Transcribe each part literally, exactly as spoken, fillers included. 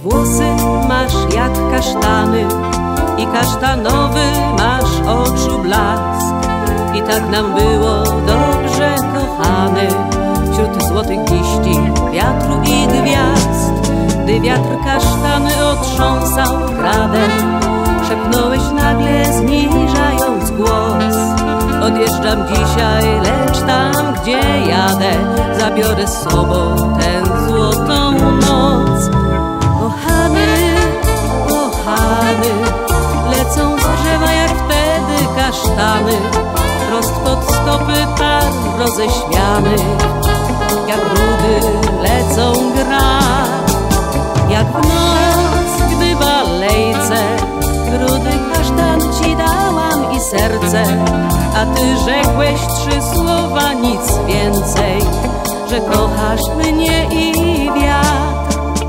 włosy masz jak kasztany i kasztanowy masz oczu blask. I tak nam było dobrze, kochany, wśród złotych liści, wiatru i gwiazd. Gdy wiatr kasztany otrząsał gradem, szepnąłeś nagle, zniżając głos: odjeżdżam dzisiaj, lecz tam, gdzie jadę, zabiorę z sobą tę złotą noc. Kochany, kochany, lecą z drzewa jak wtedy kasztany, prost pod stopy par roześmiany, jak rudy lecą grać. Jak w noc, gdy w alejce rudy kasztan ci dałam i serce, a ty rzekłeś trzy słowa, nic więcej, że kochasz mnie i wiatr.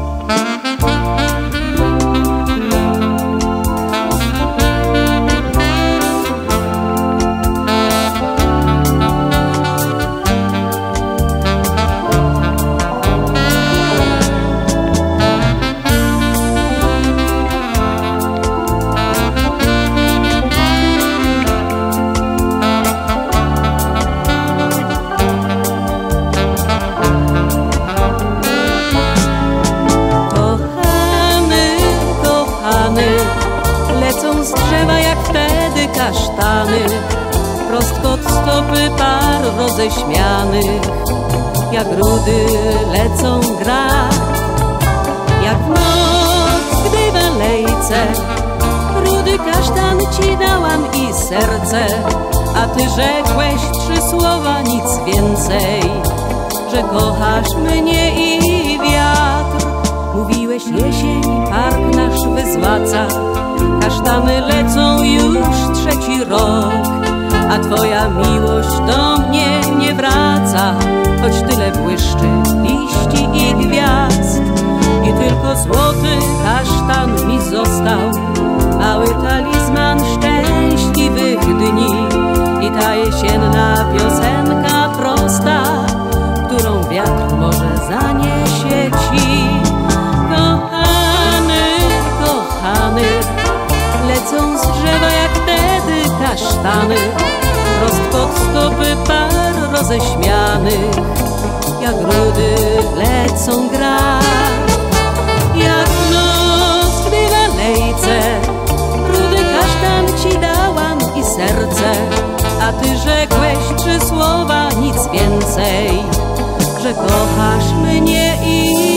Lecą z drzewa jak wtedy kasztany, prost pod stopy par roześmianych, jak rudy lecą grać. Jak w noc, gdy w alejce rudy kasztan ci dałam i serce, a ty rzekłeś trzy słowa, nic więcej, że kochasz mnie i wiatr. Mówiłeś, jesień park nasz wyzłaca, kasztany lecą już trzeci rok, a twoja miłość do mnie nie wraca, choć tyle błyszczy liści i gwiazd. I tylko złoty kasztan mi został, mały talizman szczęśliwych dni. I ta jesienna piosenka prosta, którą wiatr może zaniesie ci. Kochany, kochany, lecą z drzewa jak wtedy kasztany, prost pod stopy par roześmianych, jak rudy lecą grać. Jak w noc, gdy w alejce rudy kasztan ci dałam i serce, a ty rzekłeś trzy słowa, nic więcej, że kochasz mnie i